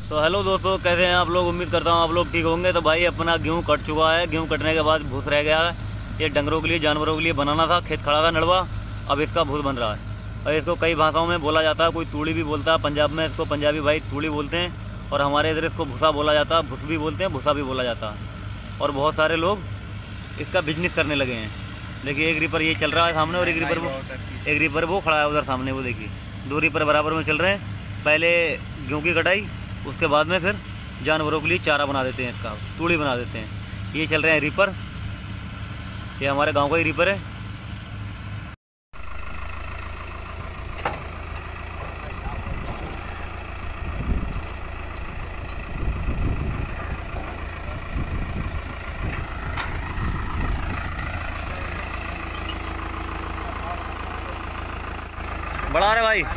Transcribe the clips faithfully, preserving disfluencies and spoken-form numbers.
तो हेलो दोस्तों, कैसे हैं आप लोग। उम्मीद करता हूँ आप लोग ठीक होंगे। तो भाई अपना गेहूँ कट चुका है। गेहूँ कटने के बाद भूस रह गया है। ये डंगरों के लिए, जानवरों के लिए बनाना था। खेत खड़ा था नड़वा, अब इसका भूस बन रहा है। और इसको कई भाषाओं में बोला जाता है। कोई तूड़ी भी बोलता है, पंजाब में इसको पंजाबी भाई तूड़ी बोलते हैं। और हमारे इधर इसको भूसा बोला जाता है। भूस भी बोलते हैं, भूसा भी बोला जाता है। और बहुत सारे लोग इसका बिजनेस करने लगे हैं। देखिए एक रीपर ये चल रहा है सामने, और एक रीपर वो एक रीपर वो खड़ा है उधर सामने। वो देखिए दो रीपर बराबर में चल रहे हैं। पहले गेहूँ की कटाई, उसके बाद में फिर जानवरों के लिए चारा बना देते हैं, इसका तूड़ी बना देते हैं। ये चल रहे हैं रीपर। ये हमारे गांव का ही रीपर है। बड़ा रे भाई,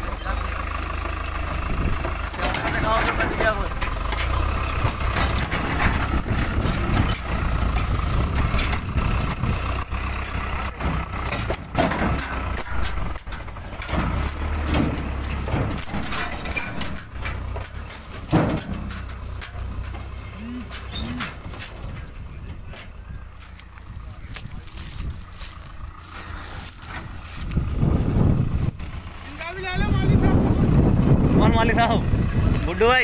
कौन माली साहब? गुड्डू भाई,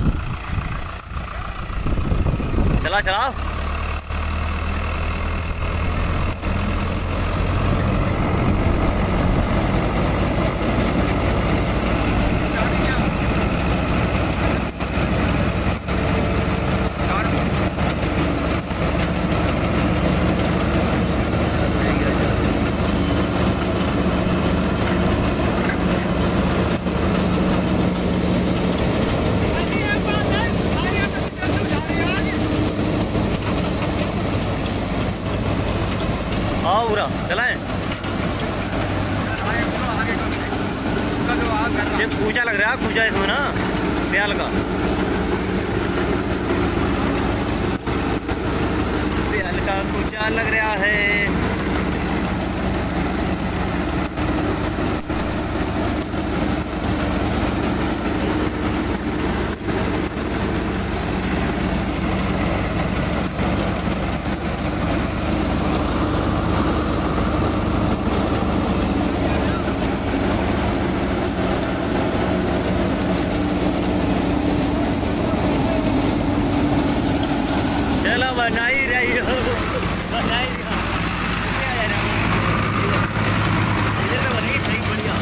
चला चला। हाँ पूरा चलाएं। ये कूचा लग रहा है, कूचा इसमें ना प्याल का, प्याल का कूचा लग रहा है। बना ही रही हो, बना ही रही हो। इधर तो बनेगी ठीक बढ़िया।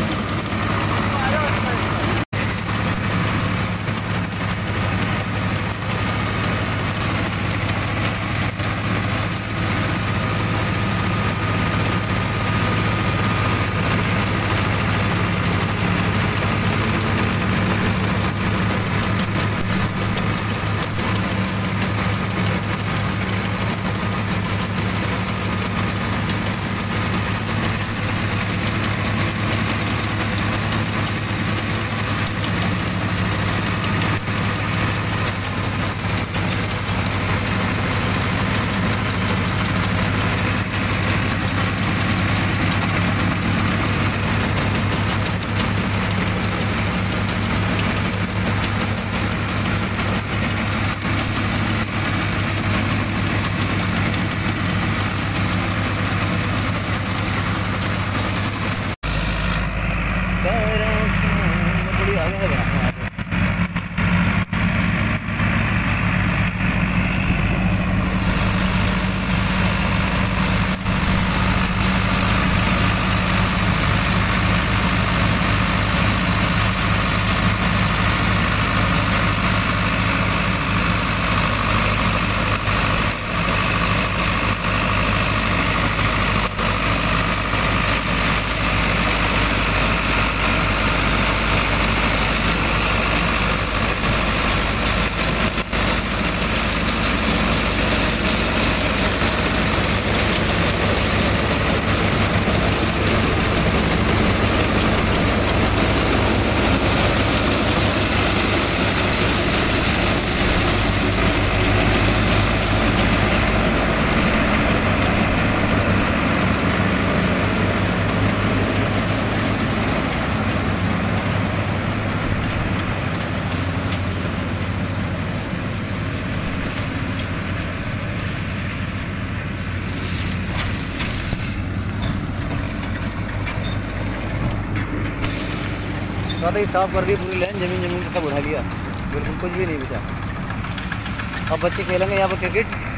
कहा था साफ कर दी पूरी लाइन, जमीन जमीन सब उठा लिया, बिल्कुल कुछ भी नहीं बचा। अब बच्चे खेलेंगे यहाँ पर क्रिकेट।